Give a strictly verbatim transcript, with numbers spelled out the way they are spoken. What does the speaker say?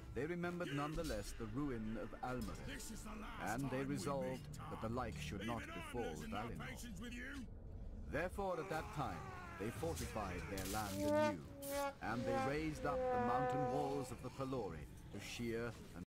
they remembered nonetheless the ruin of Almeric, and they resolved that the like should not befall Valinor. Therefore at that time they fortified their land anew, and they raised up the mountain walls of the Pelori to sheer and